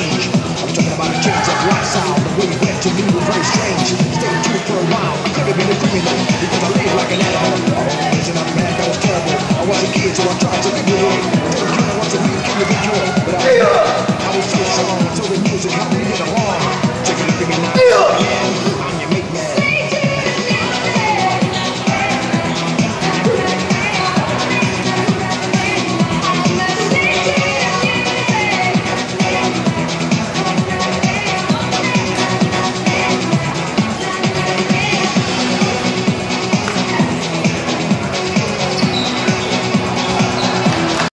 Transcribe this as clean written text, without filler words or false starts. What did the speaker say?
change. I'm talking about a change of lifestyle. The way you went to me was very strange. Stayed true for a while. I could have been a criminal because I live like an animal. Oh, listen up, man, that was terrible. I was a kid, so I tried.